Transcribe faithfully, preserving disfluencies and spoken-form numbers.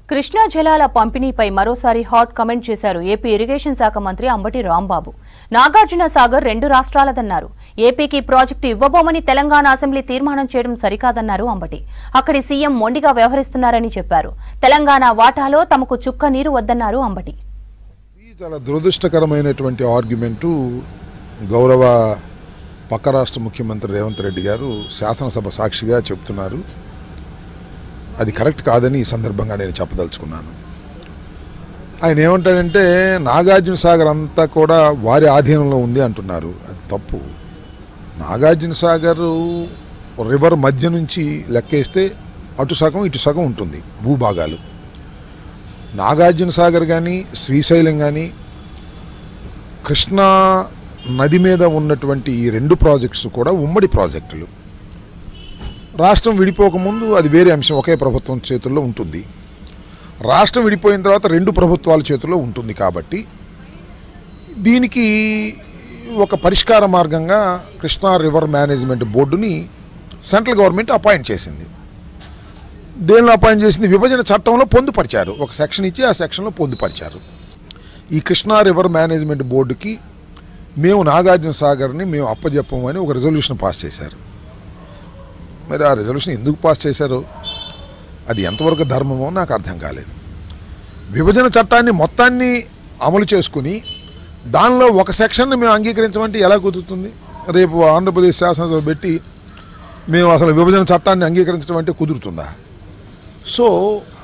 కృష్ణా జలాల పంపిణీపై మరోసారి హాట్ కమెంట్ చేశారు ఏపీ ఇరిగేషన్ శాఖ మంత్రి అంబటి రాంబాబు. నాగార్జున సాగర్ రెండు రాష్ట్రాలదన్నారు. ఏపీకి ప్రాజెక్టు ఇవ్వబోమని తెలంగాణ అసెంబ్లీ తీర్మానం చేయడం సరికాదన్నారు అంబటి. అక్కడి సీఎం మొండిగా వ్యవహరిస్తున్నారని చెప్పారు. తెలంగాణ వాటాలో తమకు చుక్క నీరు వద్దన్నారు అంబటి. చాలా దురదృష్టకరమైనటువంటి ఆర్గ్యుమెంటు గౌరవ పక్క రాష్ట్ర ముఖ్యమంత్రి రేవంత్ రెడ్డి గారు శాసనసభ సాక్షిగా చెప్తున్నారు. అది కరెక్ట్ కాదని ఈ సందర్భంగా నేను చెప్పదలుచుకున్నాను. ఆయన ఏమంటాడంటే నాగార్జున సాగర్ అంతా కూడా వారి ఆధీనంలో ఉంది అంటున్నారు. అది తప్పు. నాగార్జున సాగర్ రివర్ మధ్య నుంచి లెక్కేస్తే అటు సగం ఇటు సగం ఉంటుంది భూభాగాలు. నాగార్జున సాగర్ కానీ శ్రీశైలం కానీ కృష్ణా నది మీద ఉన్నటువంటి ఈ రెండు ప్రాజెక్ట్స్ కూడా ఉమ్మడి ప్రాజెక్టులు. రాష్ట్రం విడిపోకముందు అది వేరే అంశం, ఒకే ప్రభుత్వం చేతుల్లో ఉంటుంది. రాష్ట్రం విడిపోయిన తర్వాత రెండు ప్రభుత్వాల చేతుల్లో ఉంటుంది. కాబట్టి దీనికి ఒక పరిష్కార మార్గంగా కృష్ణా రివర్ మేనేజ్మెంట్ బోర్డుని సెంట్రల్ గవర్నమెంట్ అపాయింట్ చేసింది. దేనిలో అపాయింట్ చేసింది? విభజన చట్టంలో పొందుపరిచారు. ఒక సెక్షన్ ఇచ్చి ఆ సెక్షన్లో పొందుపరిచారు. ఈ కృష్ణా రివర్ మేనేజ్మెంట్ బోర్డుకి మేము నాగార్జున సాగర్ని మేము అప్పజెప్పమని ఒక రెజల్యూషన్ పాస్ చేశారు. మరి ఆ రెజల్యూషన్ ఎందుకు పాస్ చేశారో, అది ఎంతవరకు ధర్మమో నాకు అర్థం కాలేదు. విభజన చట్టాన్ని మొత్తాన్ని అమలు చేసుకుని దానిలో ఒక సెక్షన్ని మేము అంగీకరించమంటే ఎలా కుదురుతుంది? రేపు ఆంధ్రప్రదేశ్ శాసనసభ పెట్టి మేము అసలు విభజన చట్టాన్ని అంగీకరించడం అంటే కుదురుతుందా? సో